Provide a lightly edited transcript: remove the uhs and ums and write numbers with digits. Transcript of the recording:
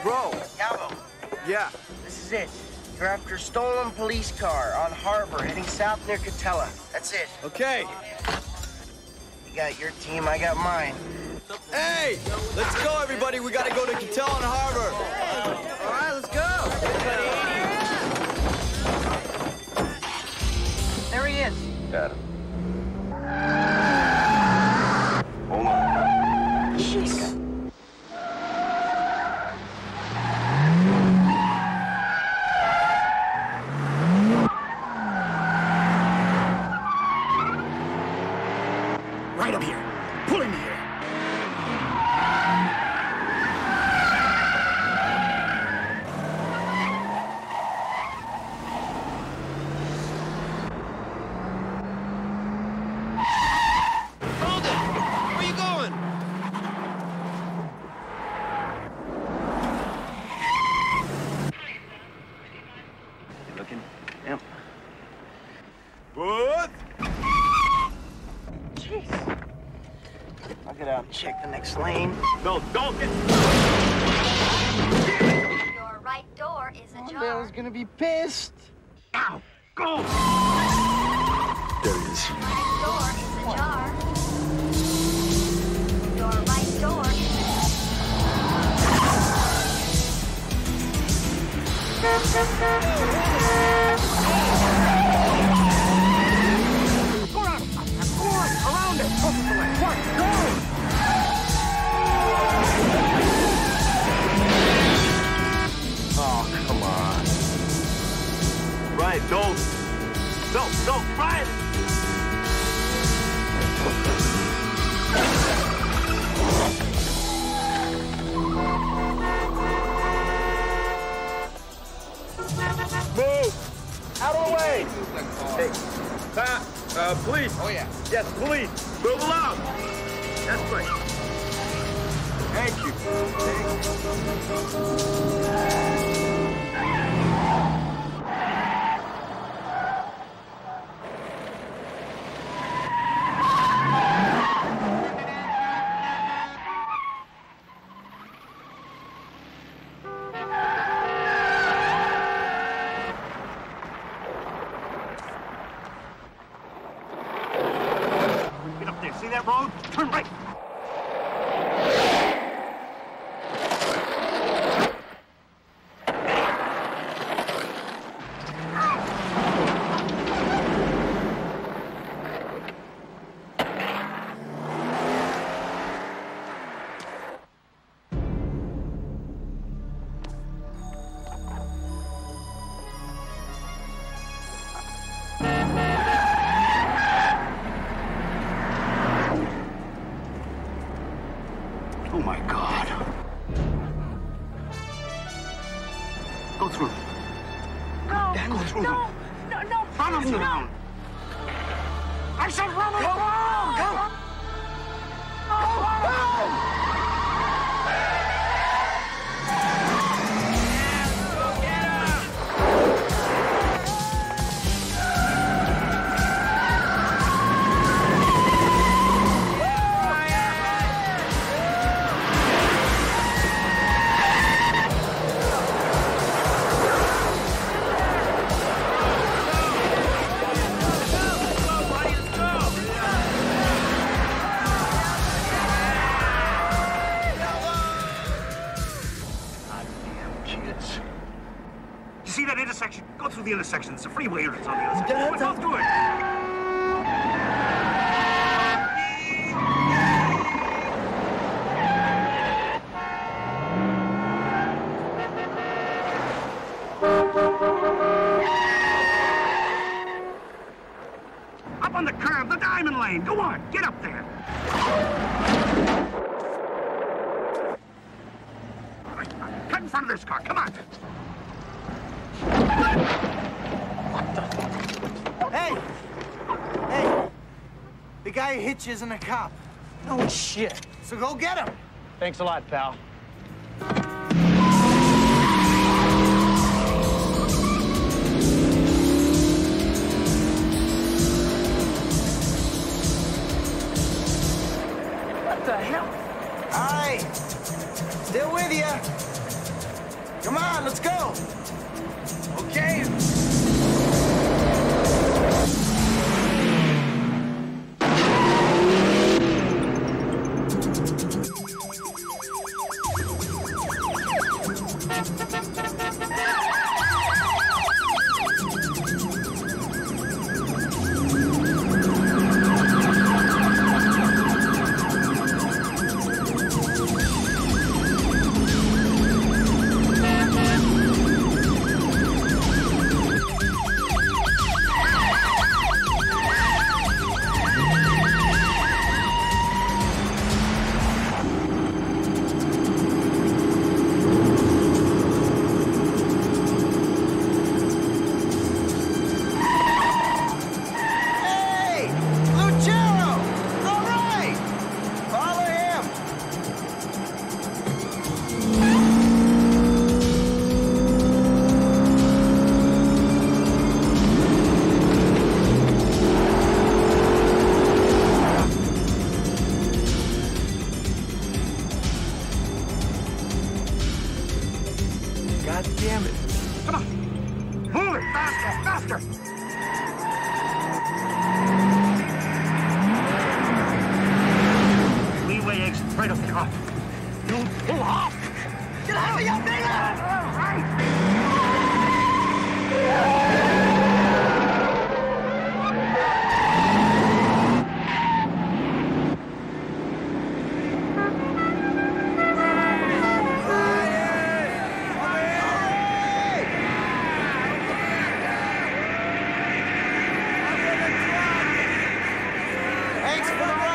Bro. Calvo. Yeah. This is it. You're after a stolen police car on Harbor, heading south near Catella. That's it. Okay. You got your team, I got mine. Hey! Let's go, everybody. We gotta go to Catella and Harbor. All right, let's go. There he is. Got him. Hold on. Jeez. Right up here. Pull him here. Hold it! Where you going? You looking? Yep. What? Jeez. I'll get out and check the next lane. No, don't get... Your right door is ajar. Bill's gonna be pissed. Ow! Go! There he is. Right door is ajar. Your right door is Go around! Go on! Around it! Close to the left. One, go! Oh, come on. Ryan, don't. Don't, Ryan! Move! Out of the way! Hey, police! Oh, yeah. Yes, police! Move along! That's right. Thank you. Get up there. See that road? Turn right. Oh, my God. Go through. no, Go through. no, no. Run him down. I said run him down. Go. Kids. You see that intersection? Go through the intersection. It's a freeway and it's on the other side. Go through it. Up on the curb, the diamond lane. Go on, get up there. Cut in front of this car. Come on. Hey! Hey! The guy who hit you isn't a cop. Oh, shit. So go get him! Thanks a lot, pal. What the hell? All right. Still with you. Come on, let's go. Okay. God damn it. Come on. Move it. Faster. Leeway exit right up there. You pull off. Get out of your nigga! All right. Thanks for the